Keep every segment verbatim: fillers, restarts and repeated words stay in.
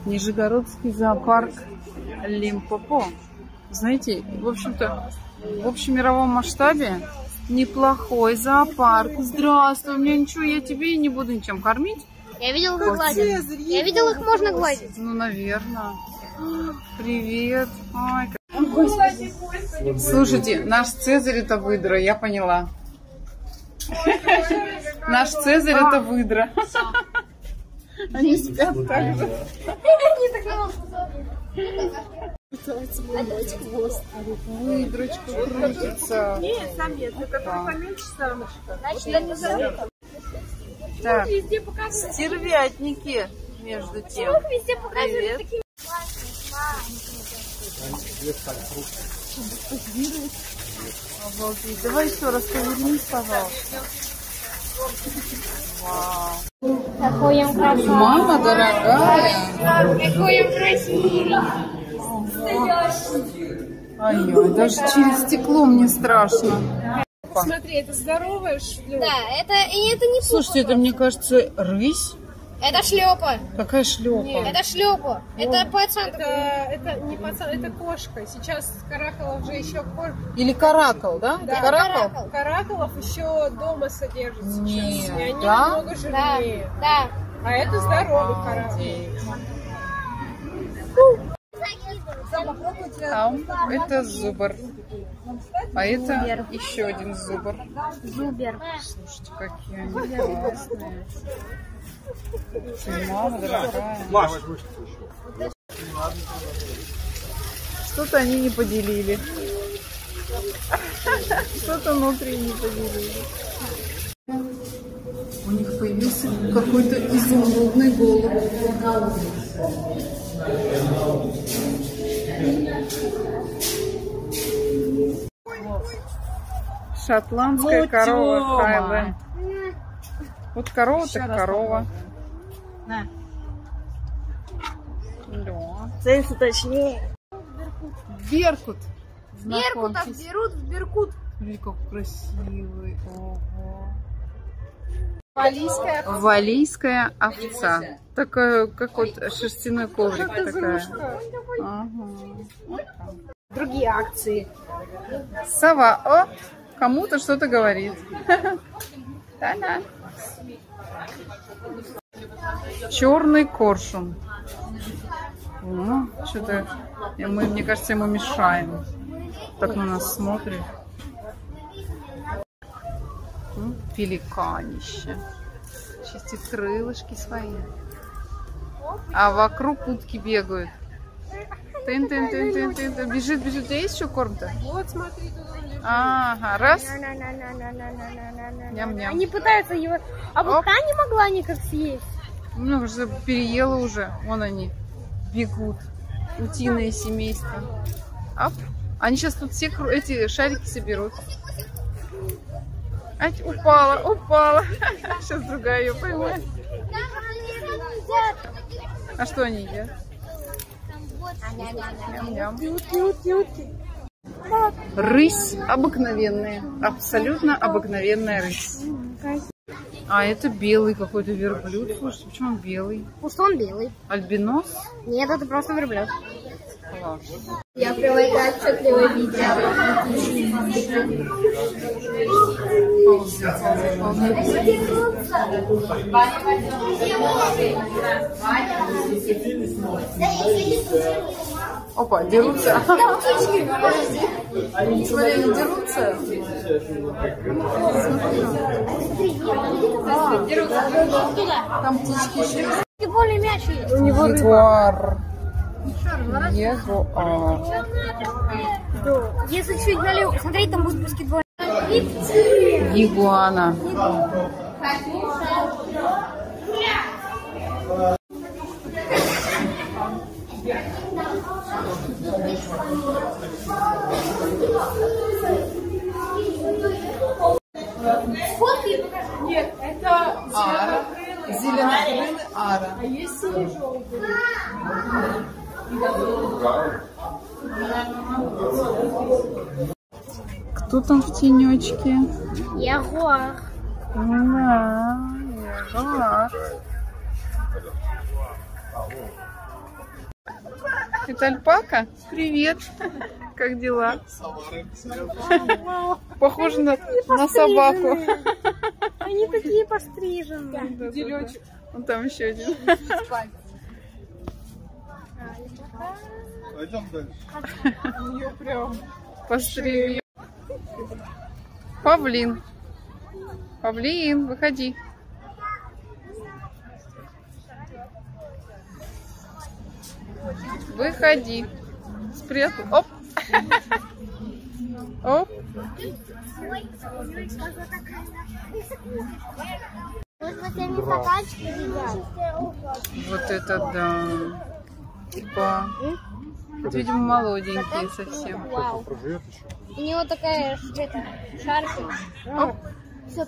Нижегородский зоопарк Лимпопо. Знаете, в общем-то, в общемировом масштабе неплохой зоопарк. Здравствуй, у меня ничего, я тебе не буду ничем кормить. Я видел, их гладят. Я видел, их можно гладить. Ну, наверное. Привет. Ой, как... Слушайте, наш Цезарь это выдра, я поняла. Наш Цезарь это выдра. Они спят так же. Выдрочка крутится. Нет, самец, это который поменьше самочка. Так, стервятники между тем. Привет. Обалдеть. Давай еще раз повернись, пожалуйста. Вау. Какой он красивый. Мама дорогая. Какой он красивый. Ой-ой, даже через стекло мне страшно. Смотри, это здоровая шлюпка. Да, это, и это не Слушайте, это, мне кажется, рысь. Это шлепа. Какая шлепа? Это шлепа. Это пацан. Это, это не пацан, это кошка. Сейчас Каракалов же еще кошка. Или каракал, да? Да, Это каракал? каракал. Каракалов еще дома содержит сейчас. Нет, И они да? намного Да, жирнее. да. А это здоровый каракал. Там это зубр. А это еще один зубр. Зубер. Слушайте, какие они классные. Мама дорогая. Что-то они не поделили. Что-то внутри не поделили. У них появился какой-то изумрудный голубь. Шотландская Вот корова Тёма. Хайленд. Вот корова так корова. На. Да. Цельцы точнее. Беркут. Беркутов Знакомьтесь. берут в Беркут. Смотри, как красивый. Ого. Валийская. Валийская овца. Такая, как вот шерстяной коврик такая. Ага. Другие акции. Сова. О, кому-то что-то говорит. Да-да. Черный коршун. Ну, что-то мы, мне кажется, ему мешаем. Так на нас смотрит. Ну, пеликанище. Чистит крылышки свои. А вокруг утки бегают. Тын -тын -тын -тын -тын -тын. Бежит, бежит. У тебя есть еще корм-то? Вот, смотри, тут он лежит. Ага, раз. Ням-ням. Они пытаются его... А вот Оп. та не могла никак съесть. Ну, уже переела уже. Вон они бегут. Утиное семейство. Оп. Они сейчас тут все эти шарики соберут. Ать, упала, упала. Сейчас другая ее поймает. А что они едят? Ням-ням. Рысь обыкновенная. Абсолютно обыкновенная рысь. А это белый какой-то верблюд. Слушай, почему он белый? Пусть он белый. Альбинос? Нет, это просто верблюд. Класс. Я прилагаю отчетливое видео. Опа, дерутся. Они дерутся. Там птички еще. И более мяч есть. У него ягуар. Ягуар. Если чуть налево, смотри, там будет баскетбол. Игуана. Нет, это Ара. Зеленокрылый ара. А есть синий-желтый. Кто там в тенечке? Ягуар. Да, ягуар. Это альпака? Привет. Как дела? Похоже на, на собаку. Они такие постриженные. Делечек. Вон там еще один. Пойдем дальше. Ее прям постригли. Павлин. Павлин, выходи. Выходи. Спрятал. Оп. Оп. Вот это да. Типа. Вот, видимо, молоденькие совсем. Вау. У него такая шарфик. Оп. Все.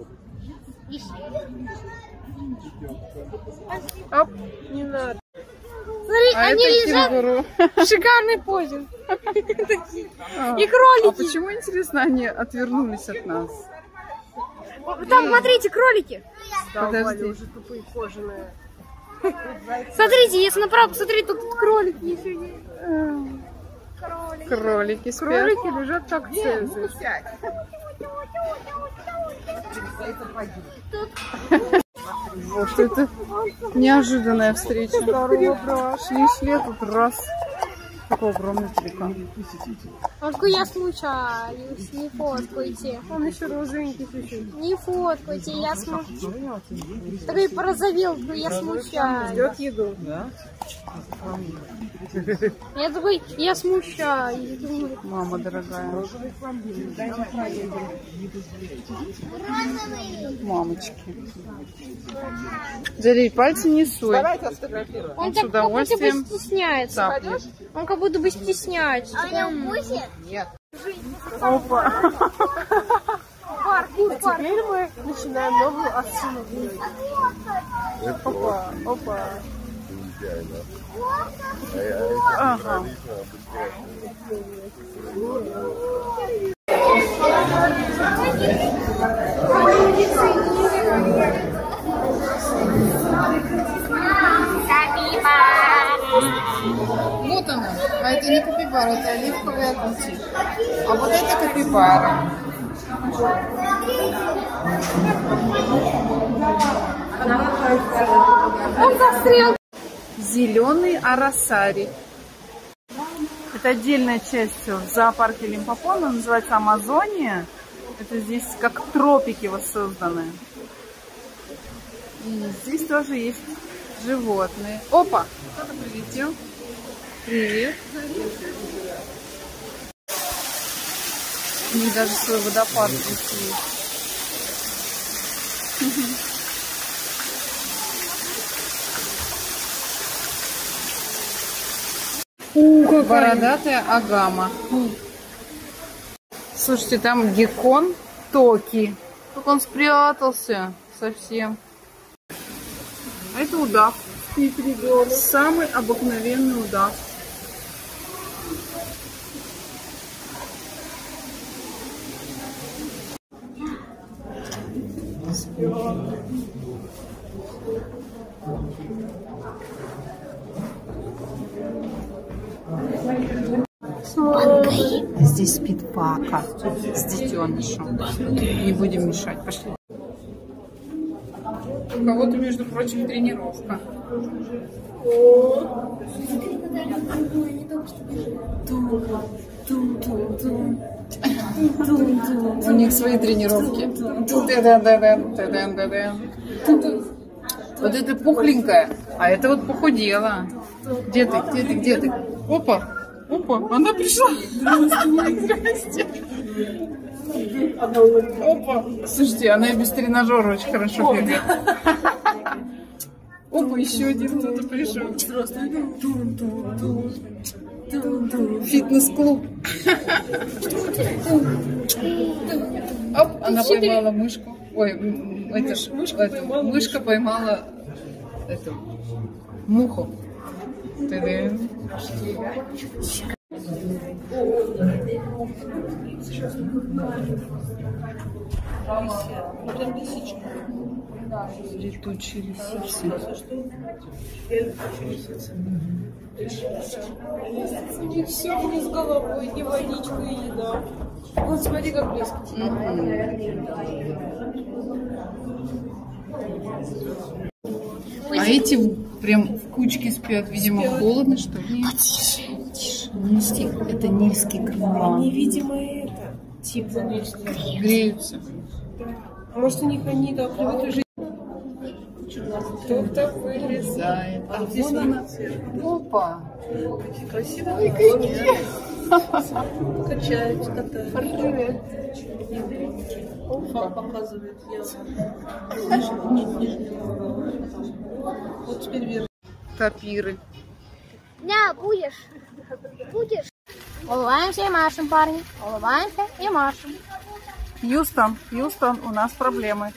Оп. Не надо. Смотри, А они это лежат кенгуру. В шикарной позе. А, И кролики. а почему, интересно, они отвернулись от нас? Там, смотрите, кролики. Подожди. Уже тупые кожаные. Смотрите, если направо посмотреть, тут кролики еще есть. Кролики спят. Кролики лежат как цезарь. Вот это неожиданная встреча. Шли, шли, тут раз. Такой огромный пеликан. Только я смущаюсь, не фоткайте. Он еще розовенький чуть-чуть. Не фоткайте, я смущаюсь. Такой порозовел, но я смущаюсь. Ждет еду. Я такой, я смущаюсь. Думаю, Мама дорогая. Мамочки. Джалиль, пальцы не суй. Давайте сфотографируем. Он с так как будто бы удовольствием стесняется. цапнет. Он как будто бы стесняется. Опа. Теперь мы начинаем новую акцию. Опа, опа. Ага. Вот она. А это не капибара, это оливковый огурчик. А вот это капибара. Он застрял. Зеленый арасари. Это отдельная часть в зоопарке Лимпопо, она называется Амазония. Это здесь как тропики воссозданы. И здесь тоже есть животные. Опа! Кто-то прилетел. Привет. У них даже свой водопад здесь есть. Бородатая агама. Слушайте, там геккон Токи. Только он спрятался совсем. А это удав. Самый обыкновенный удав. Здесь спит пака с детенышем. Не будем мешать. Пошли. У кого-то, между прочим, тренировка. У них свои тренировки. Вот это пухленькая, а это вот похудела. Где ты? Где ты? Где ты? Опа! Опа! Она пришла! Здрасте! Опа! Слушайте, она и без тренажера очень хорошо бегает. Опа, еще один кто-то пришел. Фитнес-клуб. Оп, она поймала мышку. Ой, это ж, это, мышка поймала эту муху. Ты-ды. Летучие лисицы. У них все вниз головой, и водичка, и еда. Вот смотри, как близко. А эти прям в кучке спят. Видимо, холодно, что ли? Нильский, это нильский карнавал. Они, видимо, это, типа, Греются. может, у них они так привыкли жить. Кто-то вылезает. А вон она. Опа. Красивые качаются, катаются. Опа, показывает. Вот теперь вверх. Тапиры. Да, будешь. Будешь. Улыбаемся и машем, парни. Улыбаемся и машем. Хьюстон, Хьюстон, у нас проблемы.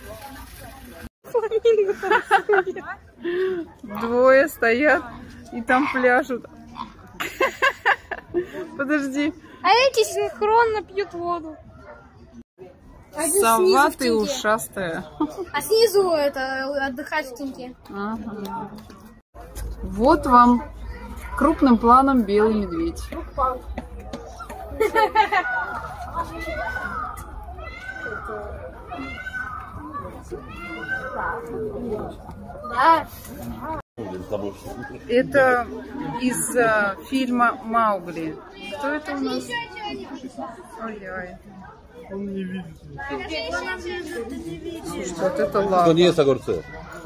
Двое стоят и там пляшут. Подожди. А эти синхронно пьют воду. Один Сова снизу в ты теньке. ушастая. А снизу это отдыхать в теньке. Ага. Вот вам крупным планом белый медведь. Да. Это из а, фильма «Маугли». Кто это у нас? Ой-ой. Он не видит. Слушай, вот это Он лава. не ест огурцы.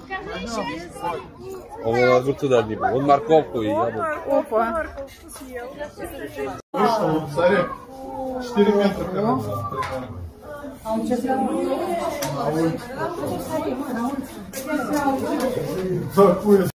Он огурцы даже не был. Он морковку и яблоко. Опа. Вышел вот царек. четыре метра. Как он. Такое